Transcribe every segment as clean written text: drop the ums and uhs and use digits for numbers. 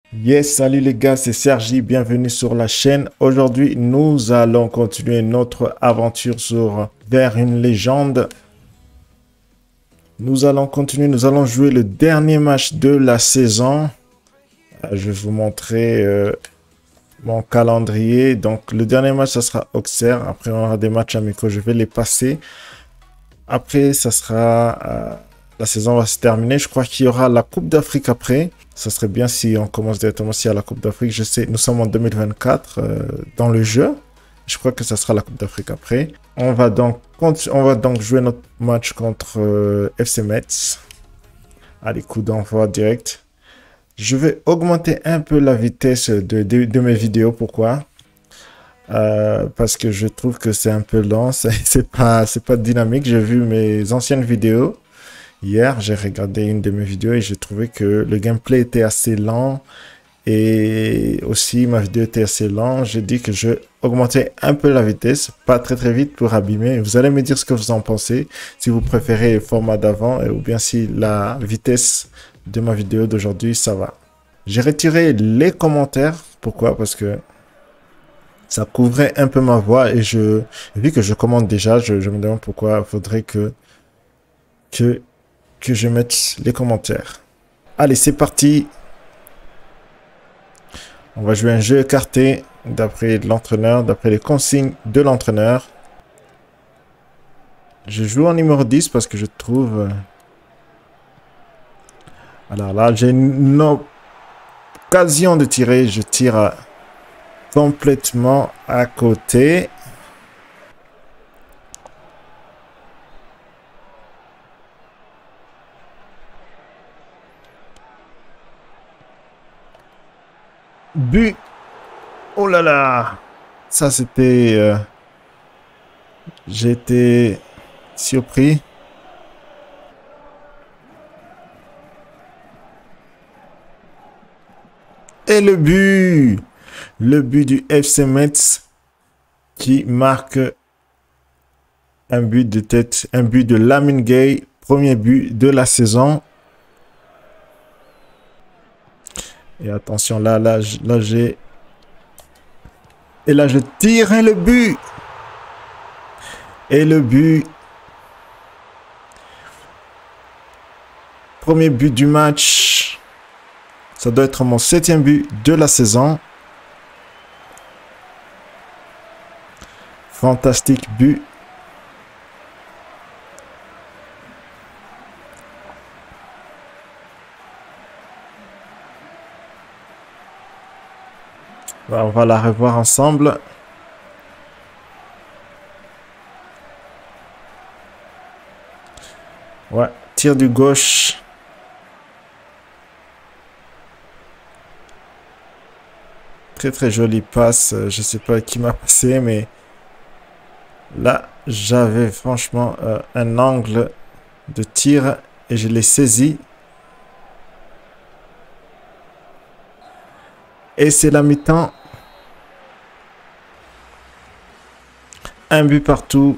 Yes, salut les gars, c'est Sergi, bienvenue sur la chaîne. Aujourd'hui, nous allons continuer notre aventure vers une légende. Nous allons jouer le dernier match de la saison. Je vais vous montrer mon calendrier. Donc, le dernier match, ça sera Auxerre. Après, on aura des matchs amicaux, je vais les passer. Après, ça sera... la saison va se terminer. Je crois qu'il y aura la Coupe d'Afrique après. Ça serait bien si on commence directement à la Coupe d'Afrique. Je sais, nous sommes en 2024 dans le jeu. Je crois que ça sera la Coupe d'Afrique après. On va donc jouer notre match contre FC Metz. Allez, coup d'envoi direct. Je vais augmenter un peu la vitesse de mes vidéos. Pourquoi? Parce que je trouve que c'est un peu lent. C'est pas dynamique. J'ai vu mes anciennes vidéos. Hier, j'ai regardé une de mes vidéos et j'ai trouvé que le gameplay était assez lent et aussi ma vidéo était assez lente. J'ai dit que je augmentais un peu la vitesse, pas très vite pour abîmer. Vous allez me dire ce que vous en pensez, si vous préférez le format d'avant ou bien si la vitesse de ma vidéo d'aujourd'hui, ça va. J'ai retiré les commentaires. Pourquoi? Parce que ça couvrait un peu ma voix et vu que je commente déjà, je me demande pourquoi il faudrait que je mette les commentaires. Allez, c'est parti. On va jouer un jeu écarté d'après l'entraîneur, d'après les consignes de l'entraîneur. Je joue en numéro 10 parce que je trouve... Alors là, j'ai une occasion de tirer. Je tire complètement à côté. But. Oh là là. Ça, c'était... J'étais surpris. Et le but. Le but du FC Metz qui marque un but de tête. Un but de Lamine Gueye. Premier but de la saison. Et attention, là, j'ai... Et là, je tire et le but. Et le but. Premier but du match. Ça doit être mon 7e but de la saison. Fantastique but. On va la revoir ensemble. Ouais, tir du gauche. Très jolie passe. Je sais pas qui m'a passé, mais là, j'avais franchement un angle de tir et je l'ai saisi. Et c'est la mi-temps. Un but partout.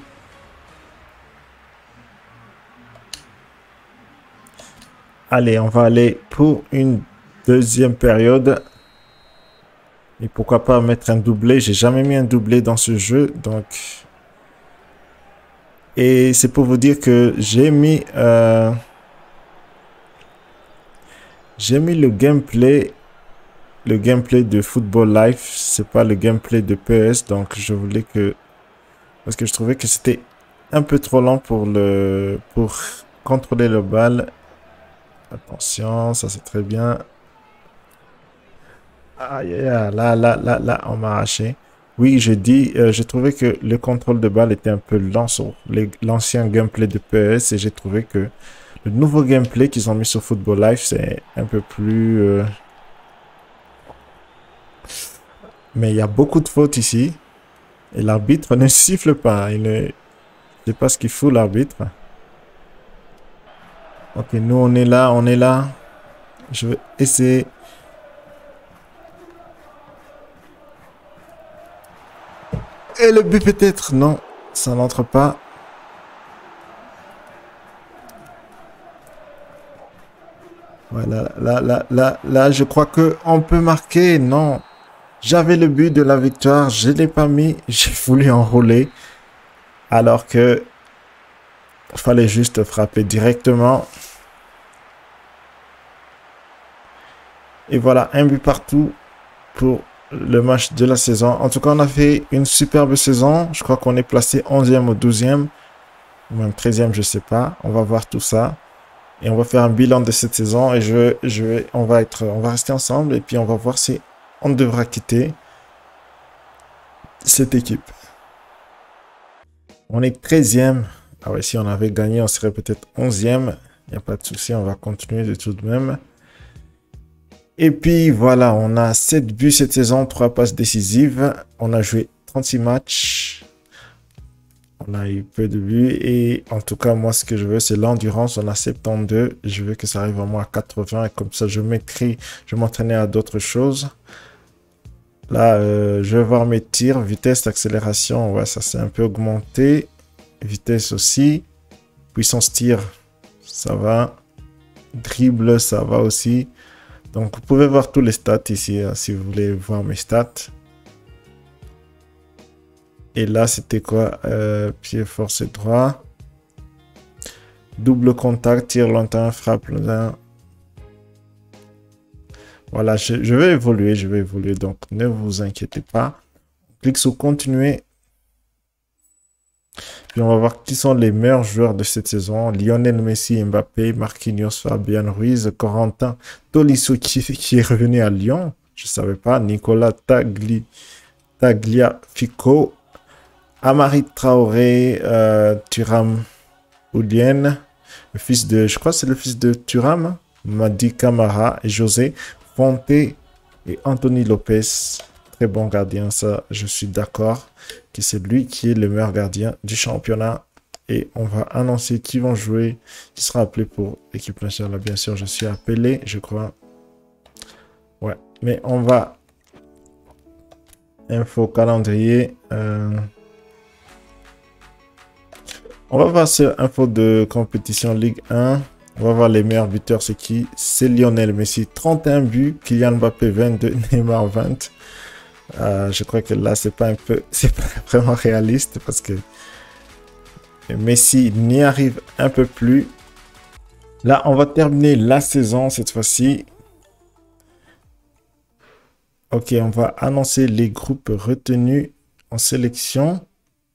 Allez, on va aller pour une deuxième période. Et pourquoi pas mettre un doublé. J'ai jamais mis un doublé dans ce jeu. Donc... Et c'est pour vous dire que j'ai mis le gameplay. Le gameplay de Football Life. C'est pas le gameplay de PS. Donc je voulais que... Parce que je trouvais que c'était un peu trop lent pour contrôler le balle. Attention, ça c'est très bien. Aïe, aïe, aïe, là, on m'a arraché. Oui, j'ai trouvé que le contrôle de balle était un peu lent sur l'ancien gameplay de PS et j'ai trouvé que le nouveau gameplay qu'ils ont mis sur Football Life, c'est un peu plus... Mais il y a beaucoup de fautes ici. Et l'arbitre ne siffle pas. Je sais pas ce qu'il fout, l'arbitre. Ok, nous, on est là. Je vais essayer. Et le but peut-être. Non, ça n'entre pas. Voilà, là, je crois que on peut marquer. Non, j'avais le but de la victoire, je l'ai pas mis. J'ai voulu enrouler, alors que il fallait juste frapper directement. Et voilà, un but partout pour le match de la saison. En tout cas, on a fait une superbe saison. Je crois qu'on est placé 11e ou 12e, ou même 13e, je sais pas. On va voir tout ça. Et on va faire un bilan de cette saison et on va rester ensemble et puis on va voir si on devra quitter cette équipe. On est 13e. Ah ouais, si on avait gagné, on serait peut-être 11e. Il n'y a pas de souci, on va continuer de tout de même. Et puis voilà, on a 7 buts cette saison, 3 passes décisives. On a joué 36 matchs. On a eu peu de buts et en tout cas, moi, ce que je veux, c'est l'endurance. On a 72. Je veux que ça arrive à moi à 80 et comme ça, je m'entraîner à d'autres choses. Là, je vais voir mes tirs, vitesse, accélération. Ouais, ça s'est un peu augmenté. Vitesse aussi. Puissance tir, ça va. Dribble, ça va aussi. Donc, vous pouvez voir tous les stats ici, hein, si vous voulez voir mes stats. Et là, c'était quoi? Pied force et droit. Double contact, tir lointain, frappe lointain. Voilà, je vais évoluer. Donc, ne vous inquiétez pas. Clique sur continuer. Puis, on va voir qui sont les meilleurs joueurs de cette saison. Lionel Messi, Mbappé, Marquinhos, Fabian Ruiz, Corentin Tolisso qui est revenu à Lyon. Je ne savais pas. Nicolas Tagliafico. Amari Traoré, Thuram Oudien, le fils de, je crois que c'est le fils de Thuram, Madi Camara et José Fonte et Anthony Lopez. Très bon gardien, ça, je suis d'accord que c'est lui qui est le meilleur gardien du championnat. Et on va annoncer qui vont jouer, qui sera appelé pour l'équipe nationale. Bien sûr, je suis appelé, je crois. Ouais, mais on va... Info calendrier... On va voir cette info de compétition Ligue 1. On va voir les meilleurs buteurs, c'est qui? C'est Lionel Messi, 31 buts. Kylian Mbappé, 22. Neymar, 20. Je crois que là, c'est pas vraiment réaliste parce que Messi n'y arrive un peu plus. Là, on va terminer la saison cette fois-ci. Ok, on va annoncer les groupes retenus en sélection.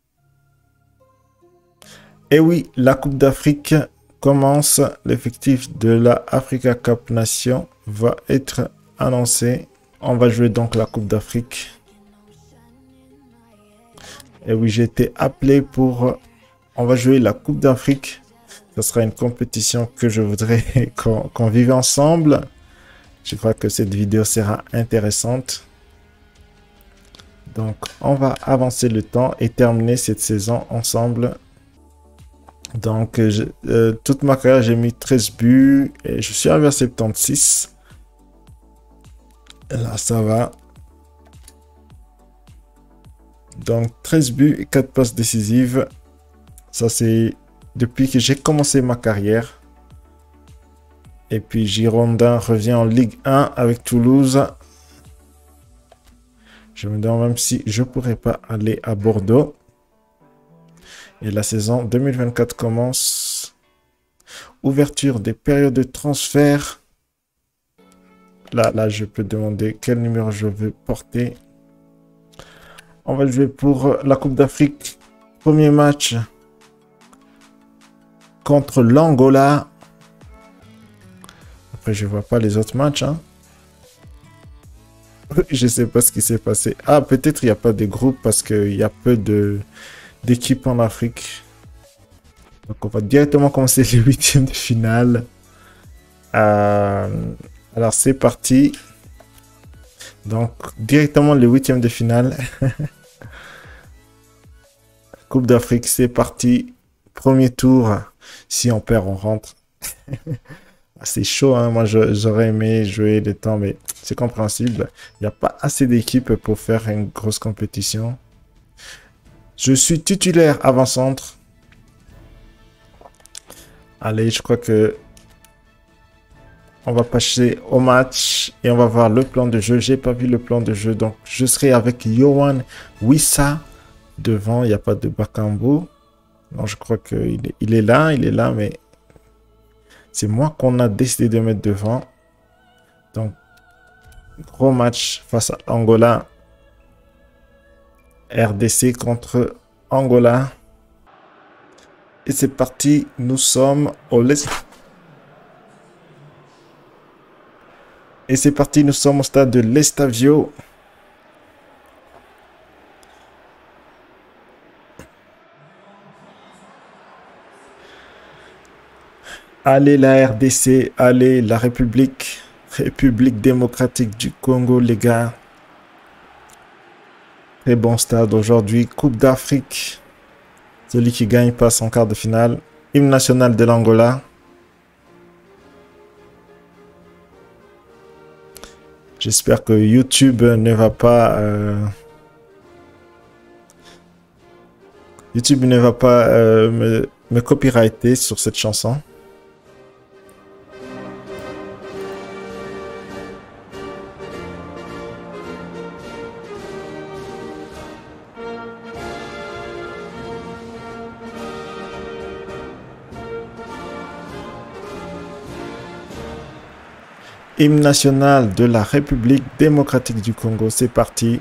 Et oui, la Coupe d'Afrique commence. L'effectif de la Africa Cup Nation va être annoncé. On va jouer donc la Coupe d'Afrique. Et oui, j'ai été appelé pour... On va jouer la Coupe d'Afrique. Ce sera une compétition que je voudrais qu'on vive ensemble. Je crois que cette vidéo sera intéressante. Donc, on va avancer le temps et terminer cette saison ensemble. Donc, toute ma carrière, j'ai mis 13 buts et je suis arrivé à 76. Et là, ça va. Donc, 13 buts et 4 passes décisives. Ça, c'est depuis que j'ai commencé ma carrière. Et puis, Girondin revient en Ligue 1 avec Toulouse. Je me demande même si je pourrais pas aller à Bordeaux. Et la saison 2024 commence. Ouverture des périodes de transfert. Là, je peux demander quel numéro je veux porter. On va jouer pour la Coupe d'Afrique. Premier match contre l'Angola. Après, je vois pas les autres matchs. Hein. Je sais pas ce qui s'est passé. Ah, peut-être il n'y a pas de groupe parce qu'il y a peu d'équipes en Afrique. Donc, on va directement commencer les huitièmes de finale. Alors, c'est parti. Donc, directement les huitièmes de finale. Coupe d'Afrique, c'est parti. Premier tour. Si on perd, on rentre. C'est chaud, hein. Moi, j'aurais aimé jouer les temps, mais c'est compréhensible. Il n'y a pas assez d'équipes pour faire une grosse compétition. Je suis titulaire avant-centre. Allez, je crois que on va passer au match et on va voir le plan de jeu. J'ai pas vu le plan de jeu, donc je serai avec Yohan Wissa devant. Il n'y a pas de Bakambu. Non, je crois qu'il est là, mais c'est moi qu'on a décidé de mettre devant. Donc, gros match face à Angola. RDC contre Angola. Et c'est parti, nous sommes au Et c'est parti, nous sommes au stade de l'Estavio. Allez la RDC, allez la République démocratique du Congo, les gars. Très bon stade aujourd'hui, Coupe d'Afrique. Celui qui gagne passe en quart de finale. Hymne national de l'Angola. J'espère que YouTube ne va pas... YouTube ne va pas me copyrighter sur cette chanson. Hymne national de la République démocratique du Congo, c'est parti.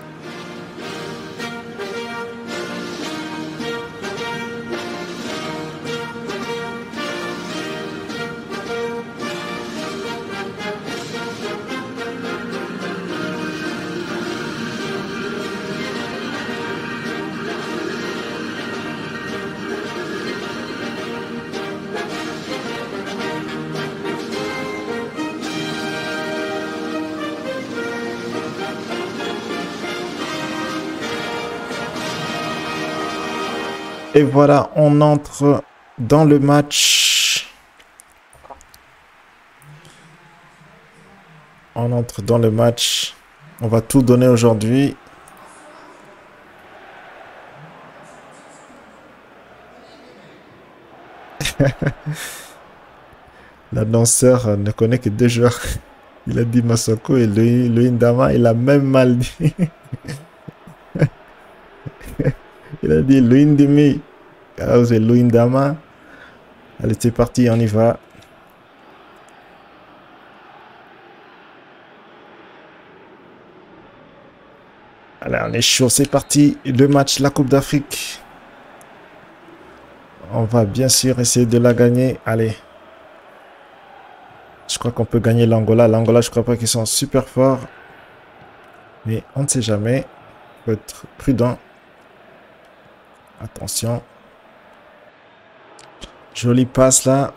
Et voilà, on entre dans le match. On entre dans le match. On va tout donner aujourd'hui. L'annonceur ne connaît que 2 joueurs. Il a dit Masoko et Luindama. Il a même mal dit. Il a dit Luindimi. Alors c'est Luindama. Allez, c'est parti, on y va. Allez, on est chaud, c'est parti. Le match, la Coupe d'Afrique. On va bien sûr essayer de la gagner. Allez. Je crois qu'on peut gagner l'Angola. L'Angola, je crois pas qu'ils sont super forts. Mais on ne sait jamais. Il faut être prudent. Attention. Jolie passe là.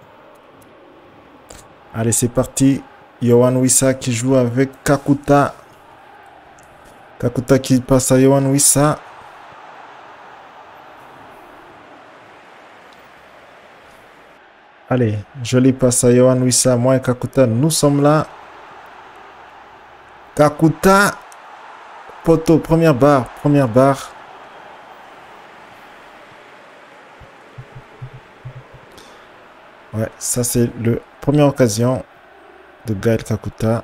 Allez, c'est parti. Yohan Wissa qui joue avec Kakuta. Kakuta qui passe à Yohan Wissa. Allez, jolie passe à Yohan Wissa. Moi et Kakuta, nous sommes là. Kakuta. Poteau, première barre. Première barre. Ouais, ça c'est le première occasion de Gaël Kakuta.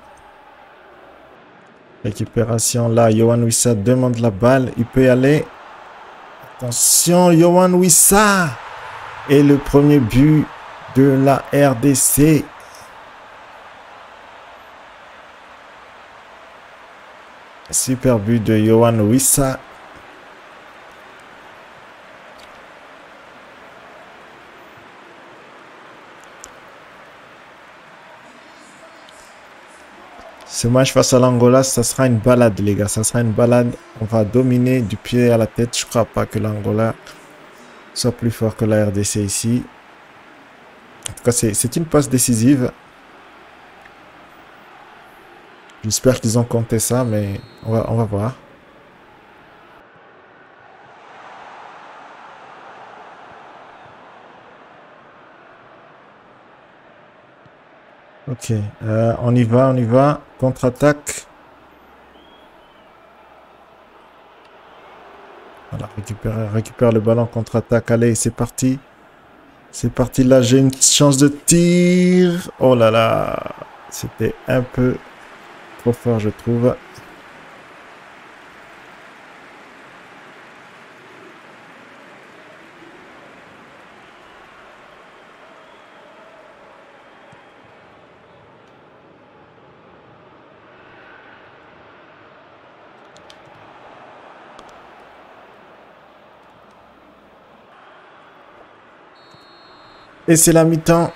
Récupération là, Yohan Wissa demande la balle, il peut y aller. Attention, Yohan Wissa. Et le premier but de la RDC. Super but de Yohan Wissa. Ce match face à l'Angola, ça sera une balade, les gars. Ça sera une balade. On va dominer du pied à la tête. Je ne crois pas que l'Angola soit plus fort que la RDC ici. En tout cas, c'est une passe décisive. J'espère qu'ils ont compté ça, mais on va voir. Ok, on y va, on y va. Contre-attaque. Voilà, récupère le ballon, contre-attaque. Allez, c'est parti. C'est parti, là, j'ai une chance de tir. Oh là là. C'était un peu trop fort, je trouve. Et c'est la mi-temps.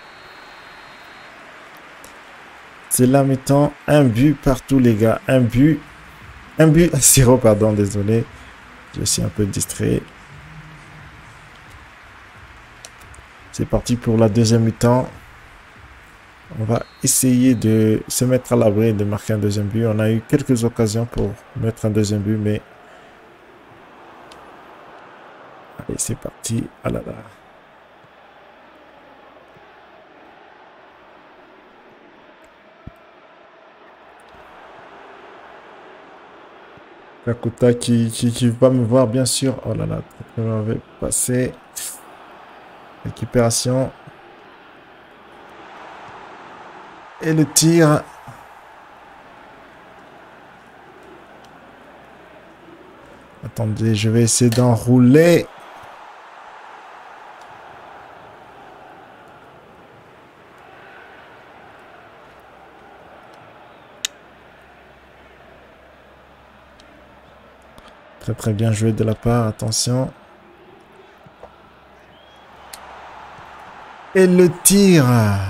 C'est la mi-temps. Un but partout, les gars. Un but. Un but. Zéro, pardon, désolé. Je suis un peu distrait. C'est parti pour la deuxième mi-temps. On va essayer de se mettre à l'abri et de marquer un deuxième but. On a eu quelques occasions pour mettre un deuxième but, mais... Allez, c'est parti. Ah là là. Kakuta qui va me voir, bien sûr. Oh là là, très mauvais passé. Récupération. Et le tir. Attendez, je vais essayer d'enrouler. Très très bien joué de la part, attention. Et le tir.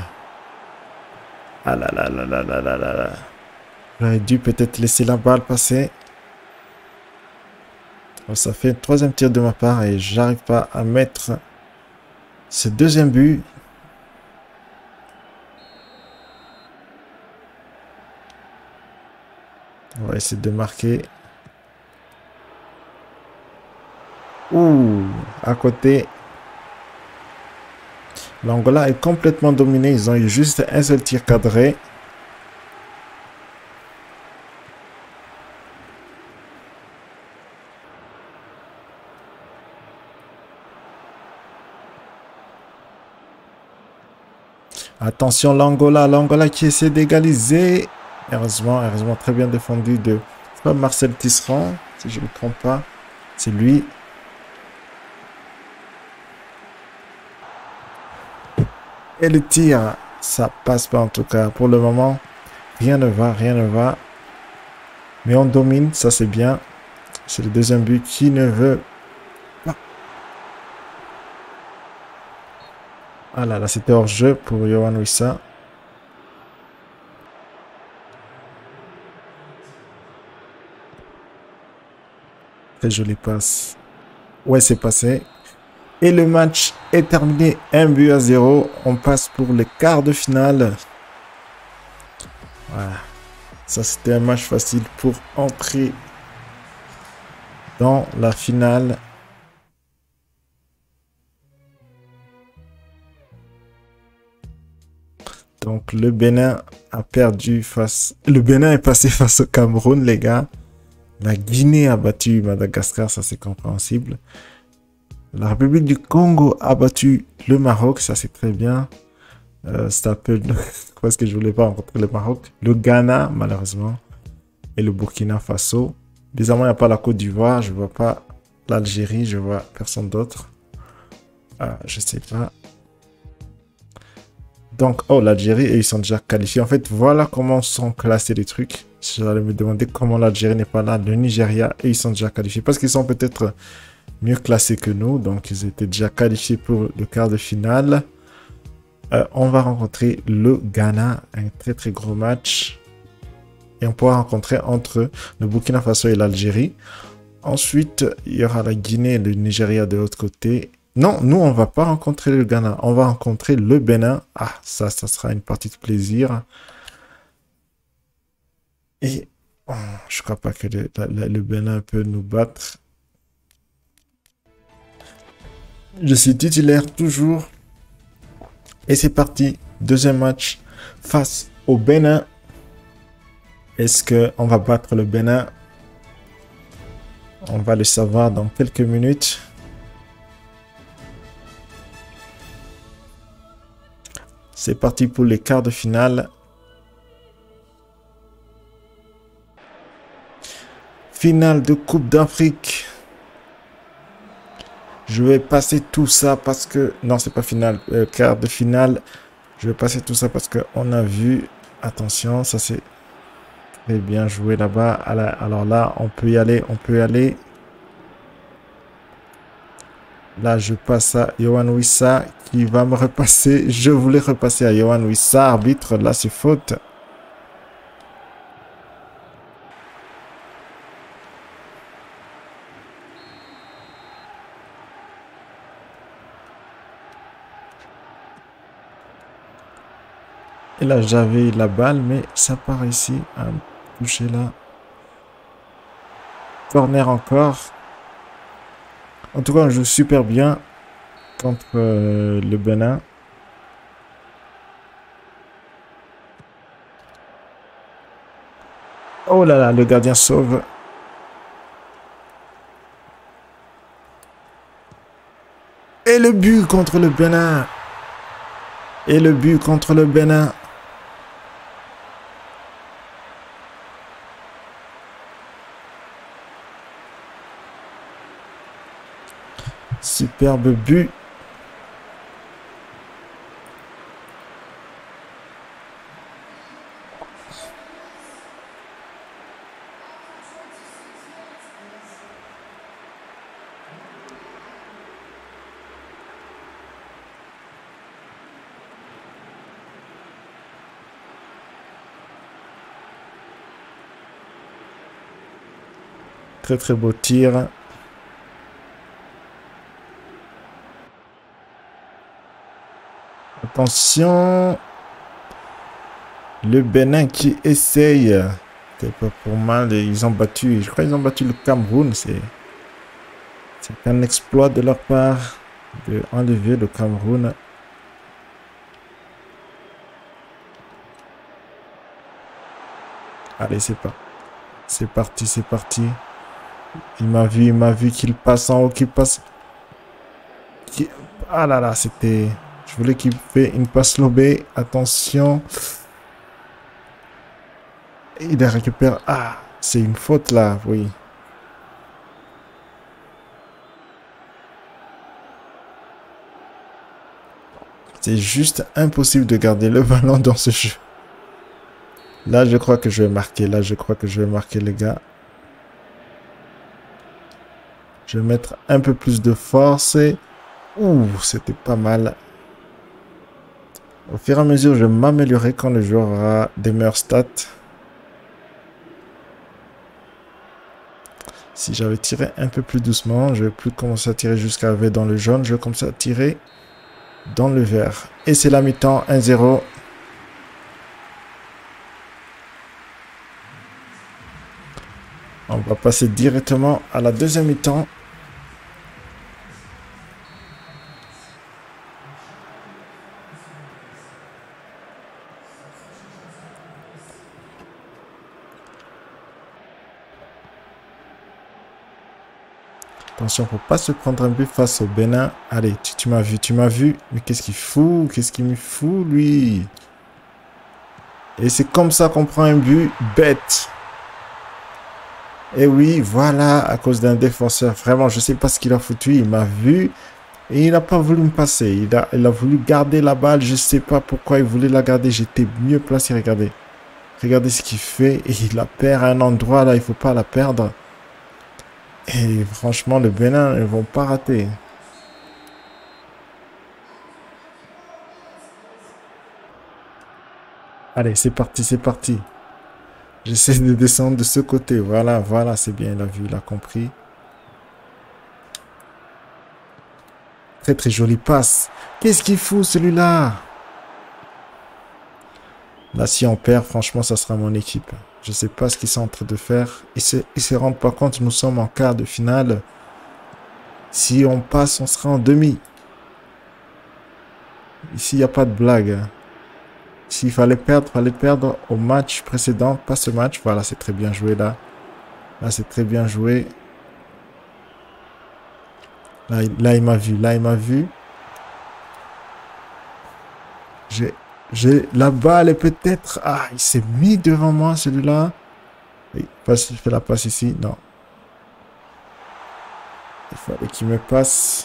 Ah là là là là là là là là. J'aurais dû peut-être laisser la balle passer. Oh, ça fait un troisième tir de ma part et j'arrive pas à mettre ce deuxième but. On va essayer de marquer. Ouh, à côté. L'Angola est complètement dominé. Ils ont eu juste un seul tir cadré. Attention, l'Angola qui essaie d'égaliser. Heureusement, très bien défendu de... C'est pas Marcel Tisserand, si je ne me trompe pas. C'est lui. Et le tir, ça passe pas en tout cas. Pour le moment, rien ne va, rien ne va. Mais on domine, ça c'est bien. C'est le deuxième but qui ne veut pas. Ah là là, c'était hors jeu pour Yohan Wissa. Très jolie passe. Ouais, c'est passé. Et le match est terminé. 1-0. On passe pour les quarts de finale. Voilà. Ça, c'était un match facile pour entrer dans la finale. Donc, le Bénin a perdu face... Le Bénin est passé face au Cameroun, les gars. La Guinée a battu Madagascar, ça c'est compréhensible. La République du Congo a battu le Maroc, ça c'est très bien. C'est un peu parce que je voulais pas rencontrer le Maroc. Le Ghana, malheureusement. Et le Burkina Faso. Bizarrement, il n'y a pas la Côte d'Ivoire. Je vois pas l'Algérie. Je vois personne d'autre. Ah, je sais pas. Donc, oh, l'Algérie, et ils sont déjà qualifiés. En fait, voilà comment sont classés les trucs. J'allais me demander comment l'Algérie n'est pas là. Le Nigeria, et ils sont déjà qualifiés. Parce qu'ils sont peut-être mieux classés que nous. Donc, ils étaient déjà qualifiés pour le quart de finale. On va rencontrer le Ghana. Un très, très gros match. Et on pourra rencontrer entre le Burkina Faso et l'Algérie. Ensuite, il y aura la Guinée et le Nigeria de l'autre côté. Non, nous, on va pas rencontrer le Ghana. On va rencontrer le Bénin. Ah, ça sera une partie de plaisir. Et oh, je crois pas que le Bénin peut nous battre. Je suis titulaire toujours. Et c'est parti. Deuxième match face au Bénin. Est-ce qu'on va battre le Bénin? On va le savoir dans quelques minutes. C'est parti pour les quarts de finale. Finale de Coupe d'Afrique. Je vais passer tout ça parce que... Non, c'est pas finale. Quart de finale. Je vais passer tout ça parce qu'on a vu... Attention, ça c'est très bien joué là-bas. Alors là, on peut y aller. On peut y aller. Là, je passe à Yohan Wissa qui va me repasser. Je voulais repasser à Yohan Wissa. Arbitre, là, c'est faute. Et là, j'avais la balle, mais ça part ici. À me toucher là. Corner encore. En tout cas, on joue super bien contre le Bénin. Oh là là, le gardien sauve. Et le but contre le Bénin. Et le but contre le Bénin. Superbe but. Très très beau tir. Attention. Le Bénin qui essaye. C'est pas pour mal. Ils ont battu. Je crois qu'ils ont battu le Cameroun. C'est un exploit de leur part de enlever le Cameroun. Allez, c'est pas. C'est parti, c'est parti. Il m'a vu qu'il passe en haut, qu'il passe. Ah là là, c'était. Je voulais qu'il fait une passe lobée. Attention. Il la récupère. Ah, c'est une faute là, oui. C'est juste impossible de garder le ballon dans ce jeu. Là, je crois que je vais marquer. Là, je crois que je vais marquer, les gars. Je vais mettre un peu plus de force. Ouh, c'était pas mal. Au fur et à mesure, je vais m'améliorer quand le joueur aura des meilleures stats. Si j'avais tiré un peu plus doucement, je vais plus commencer à tirer jusqu'à arriver dans le jaune. Je vais commencer à tirer dans le vert. Et c'est la mi-temps, 1-0. On va passer directement à la deuxième mi-temps. Attention, faut pas se prendre un but face au Bénin. Allez, tu m'as vu, tu m'as vu. Mais qu'est-ce qu'il fout? Qu'est-ce qu'il me fout, lui? Et c'est comme ça qu'on prend un but bête. Et oui, voilà, à cause d'un défenseur. Vraiment, je sais pas ce qu'il a foutu. Il m'a vu et il n'a pas voulu me passer. Il a voulu garder la balle. Je sais pas pourquoi il voulait la garder. J'étais mieux placé, regardez. Regardez ce qu'il fait. Et il la perd à un endroit, là, il faut pas la perdre. Et franchement, le Bénin, ils vont pas rater. Allez, c'est parti, c'est parti. J'essaie de descendre de ce côté. Voilà, voilà, c'est bien, il a vu, il a compris. Très, très jolie passe. Qu'est-ce qu'il fout, celui-là? Là, si on perd, franchement, ça sera mon équipe. Je sais pas ce qu'ils sont en train de faire. Ils se rendent pas compte, nous sommes en quart de finale. Si on passe, on sera en demi. Ici, il n'y a pas de blague. S'il fallait perdre au match précédent, pas ce match. Voilà, c'est très bien joué là. Là, c'est très bien joué. Là, il m'a vu. Là, il m'a vu. J'ai la balle et peut-être... Ah, il s'est mis devant moi, celui-là. Oui, passe, fais la passe ici. Non. Il fallait qu'il me passe.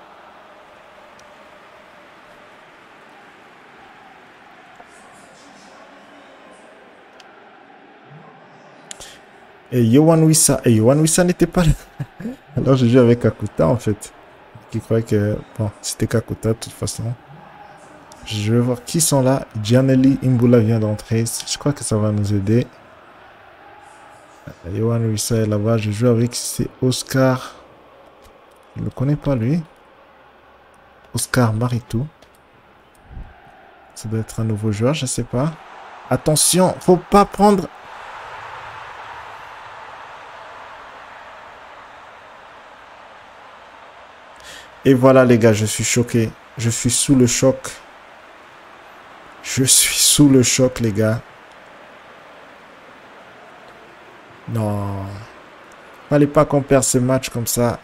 Et Yohan Wissa. Et Yohan Wissa n'était pas là. Alors, je joue avec Kakuta, en fait. Qui croyait que... Bon, c'était Kakuta, de toute façon. Je vais voir qui sont là. Gianelli Imbula vient d'entrer. Je crois que ça va nous aider. Yohan Wissa est là-bas. Je joue avec... C'est Oscar. Je ne le connais pas, lui. Oscar Maritou. Ça doit être un nouveau joueur, je ne sais pas. Attention, faut pas prendre... Et voilà, les gars, je suis choqué. Je suis sous le choc. Je suis sous le choc, les gars. Non. Fallait pas qu'on perde ce match comme ça.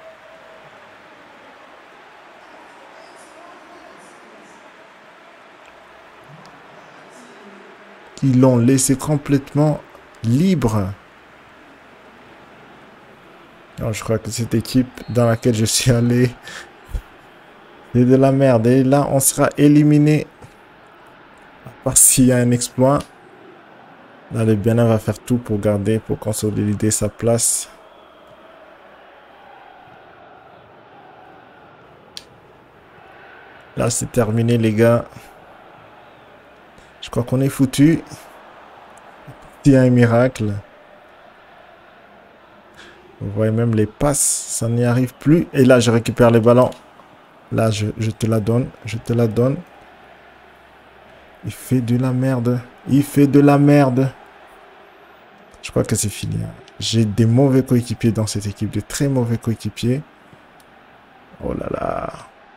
Ils l'ont laissé complètement libre. Non, je crois que cette équipe dans laquelle je suis allé, c'est de la merde. Et là, on sera éliminé. À part s'il y a un exploit. Là, le Bénin va faire tout pour garder, pour consolider sa place. Là, c'est terminé, les gars. Je crois qu'on est foutu. Il y a un miracle. Vous voyez même les passes, ça n'y arrive plus. Et là, je récupère les ballons. Là, je te la donne. Je te la donne. Il fait de la merde. Il fait de la merde. Je crois que c'est fini. J'ai des mauvais coéquipiers dans cette équipe. De très mauvais coéquipiers. Oh là là.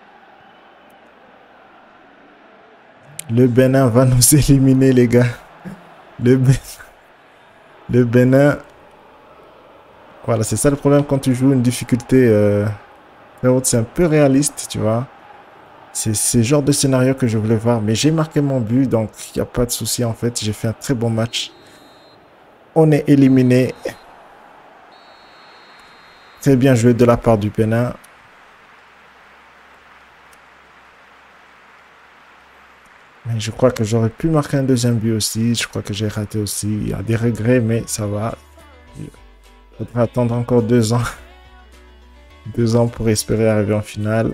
Le Bénin va nous éliminer, les gars. Le Bénin... Voilà, c'est ça le problème quand tu joues une difficulté très haute. C'est un peu réaliste, tu vois. C'est ce genre de scénario que je voulais voir. Mais j'ai marqué mon but, donc il n'y a pas de souci en fait. J'ai fait un très bon match. On est éliminé. Très bien joué de la part du Bénin. Mais je crois que j'aurais pu marquer un deuxième but aussi. Je crois que j'ai raté aussi. Il y a des regrets, mais ça va. Il faudra attendre encore 2 ans. 2 ans pour espérer arriver en finale.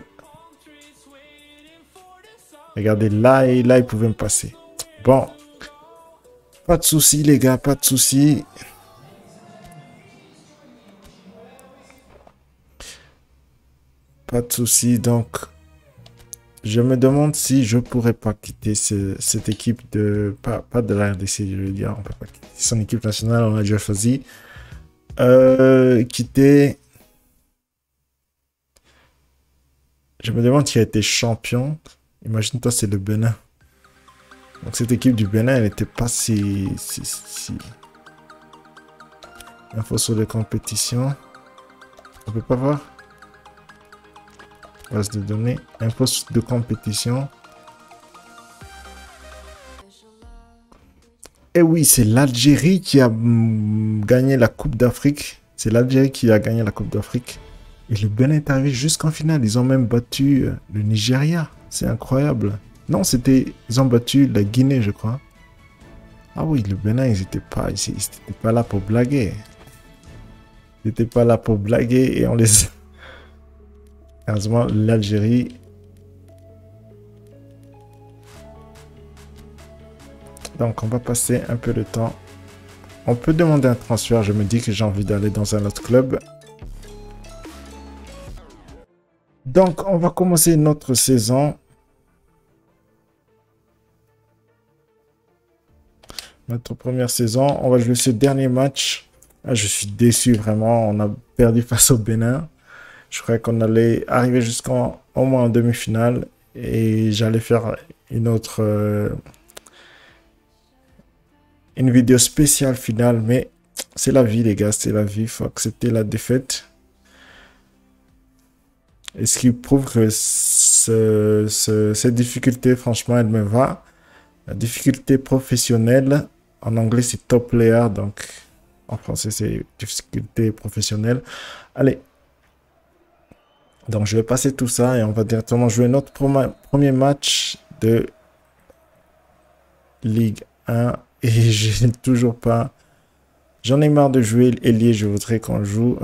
Regardez, là, et là, il pouvait me passer. Bon. Pas de soucis, les gars, pas de soucis. Pas de soucis, donc... Je me demande si je pourrais pas quitter cette équipe de... Pas de la RDC, je veux dire. On peut pas quitter son équipe nationale, on a déjà choisi. Quitter... Je me demande qui a été champion. Imagine-toi, c'est le Bénin. Donc cette équipe du Bénin, elle n'était pas si... Info sur les compétitions. On peut pas voir. Base de données. Info de compétition. Et oui, c'est l'Algérie qui a gagné la Coupe d'Afrique. C'est l'Algérie qui a gagné la Coupe d'Afrique. Et le Bénin est arrivé jusqu'en finale. Ils ont même battu le Nigeria. C'est incroyable. Non, c'était... Ils ont battu la Guinée, je crois. Ah oui, le Bénin, ils n'étaient pas là pour blaguer. Ils n'étaient pas là pour blaguer et on les... Heureusement, l'Algérie... Donc, on va passer un peu de temps. On peut demander un transfert. Je me dis que j'ai envie d'aller dans un autre club. Donc, on va commencer notre saison. Notre première saison. On va jouer ce dernier match. Ah, je suis déçu, vraiment. On a perdu face au Bénin. Je croyais qu'on allait arriver jusqu'au moins en demi-finale. Et j'allais faire une autre... une vidéo spéciale finale. Mais c'est la vie, les gars. C'est la vie. Il faut accepter la défaite. Et ce qui prouve que cette difficulté, franchement, elle me va. La difficulté professionnelle. En anglais, c'est top player. Donc, en français, c'est difficulté professionnelle. Allez. Donc, je vais passer tout ça et on va directement jouer notre premier match de Ligue 1. Et j'ai toujours pas... J'en ai marre de jouer ailier. Je voudrais qu'on joue...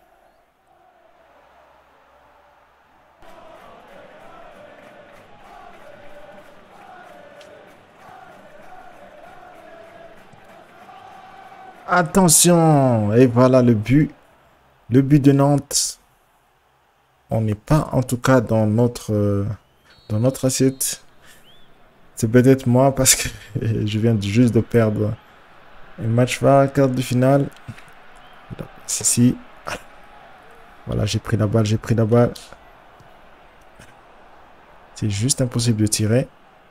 Attention! Et voilà le but. Le but de Nantes. On n'est pas en tout cas dans notre assiette. C'est peut-être moi parce que je viens juste de perdre un match va quart de finale. Ici. Voilà, j'ai pris la balle, j'ai pris la balle. C'est juste impossible de tirer.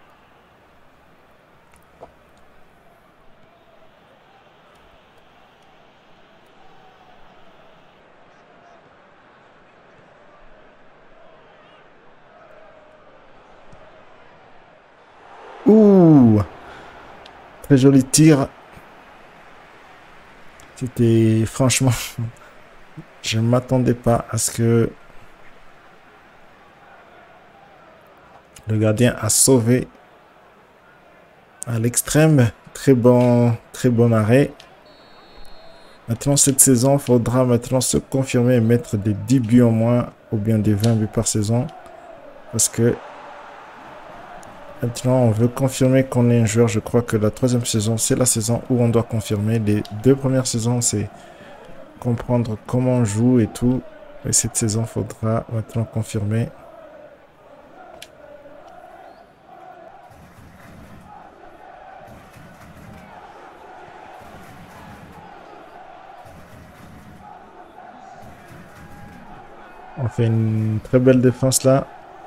Ouh! Très joli tir. C'était franchement... Je ne m'attendais pas à ce que le gardien a sauvé à l'extrême. Très bon arrêt. Maintenant, cette saison, il faudra maintenant se confirmer et mettre des 10 buts en moins ou bien des 20 buts par saison. Parce que maintenant, on veut confirmer qu'on est un joueur. Je crois que la 3e saison, c'est la saison où on doit confirmer. Les 2 premières saisons, c'est comprendre comment on joue et tout. Et cette saison, il faudra maintenant confirmer. On fait une très belle défense là.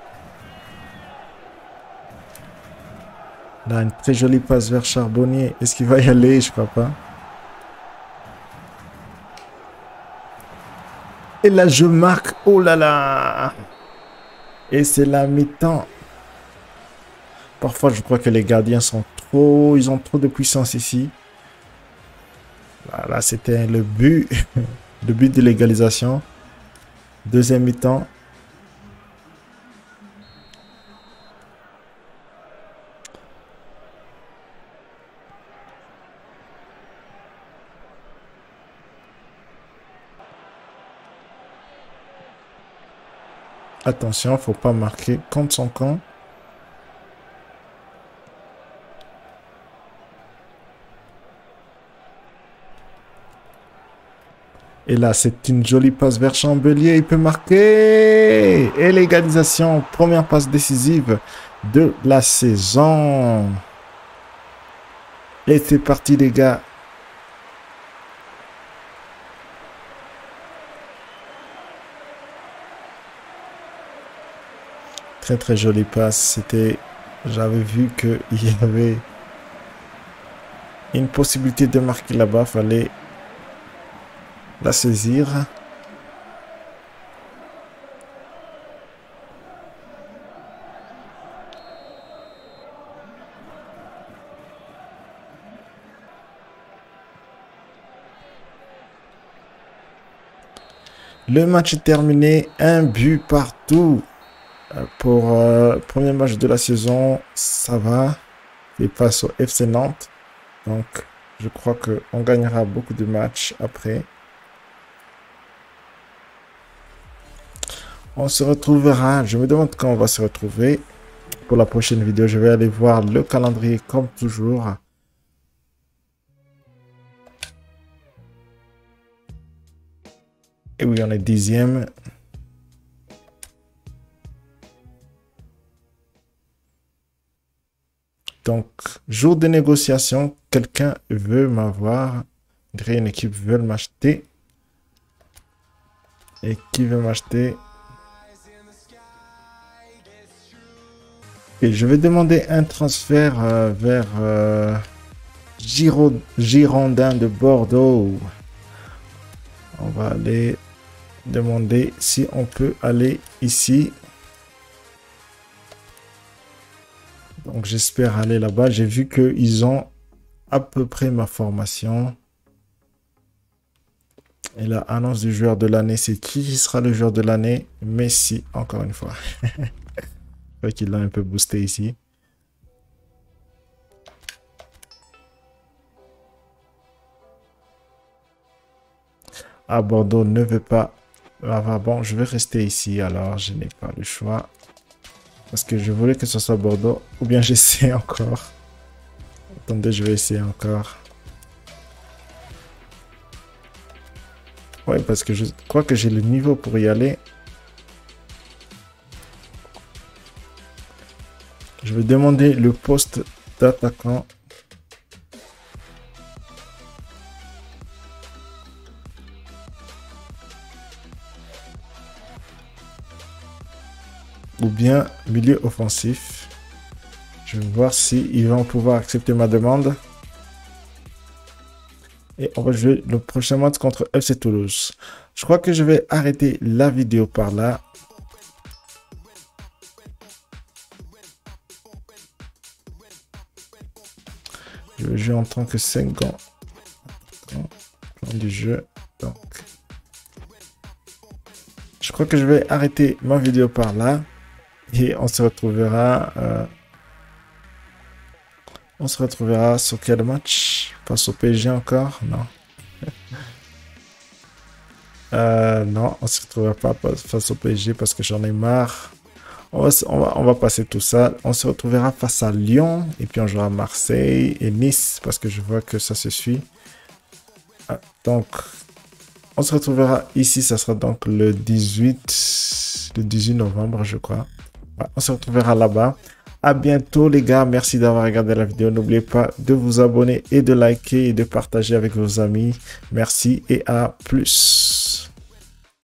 Là, une très jolie passe vers Charbonnier. Est-ce qu'il va y aller? Je crois pas. Et là, je marque. Oh là là! Et c'est la mi-temps. Parfois, je crois que les gardiens sont trop... Ils ont trop de puissance ici. Là, c'était le but. Le but de l'égalisation. Deuxième mi-temps. Attention, faut pas marquer contre son camp. Et là, c'est une jolie passe vers Chambelier. Il peut marquer. Et l'égalisation. Première passe décisive de la saison. Et c'est parti, les gars. Très, très jolie passe. C'était... J'avais vu qu'il y avait une possibilité de marquer là-bas. Fallait la saisir. Le match est terminé. Un but partout. Pour le premier match de la saison, ça va. Et face au FC Nantes. Donc, je crois qu'on gagnera beaucoup de matchs après. On se retrouvera. Je me demande quand on va se retrouver. Pour la prochaine vidéo, je vais aller voir le calendrier comme toujours. Et oui, on est 10e. Donc, jour de négociation, quelqu'un veut m'avoir. Une équipe veut m'acheter. Et qui veut m'acheter? Et je vais demander un transfert vers Girondin de Bordeaux. On va aller demander si on peut aller ici. Donc j'espère aller là-bas. J'ai vu qu'ils ont à peu près ma formation. Et la annonce du joueur de l'année, c'est qui sera le joueur de l'année? Messi, encore une fois. Je crois qu'il l'a un peu boosté ici. Ah, Bordeaux ne veut pas. Ah, bon, je vais rester ici, alors je n'ai pas le choix. Parce que je voulais que ce soit Bordeaux. Ou bien j'essaie encore. Attendez, je vais essayer encore. Ouais, parce que je crois que j'ai le niveau pour y aller. Je vais demander le poste d'attaquant. Ou bien milieu offensif. Je vais voir si ils vont pouvoir accepter ma demande. Et on va jouer le prochain match contre FC Toulouse. Je crois que je vais arrêter la vidéo par là. Je vais jouer en tant que 5 ans. Plan du jeu. Donc, je crois que je vais arrêter ma vidéo par là. Et on se retrouvera. On se retrouvera sur quel match? Face au PSG encore? Non. Non, on se retrouvera pas face au PSG parce que j'en ai marre. On va passer tout ça. On se retrouvera face à Lyon. Et puis on jouera à Marseille et Nice parce que je vois que ça se suit. Donc, on se retrouvera ici. Ça sera donc le 18 novembre, je crois. On se retrouvera là-bas. À bientôt les gars, merci d'avoir regardé la vidéo. N'oubliez pas de vous abonner et de liker et de partager avec vos amis. Merci et à plus.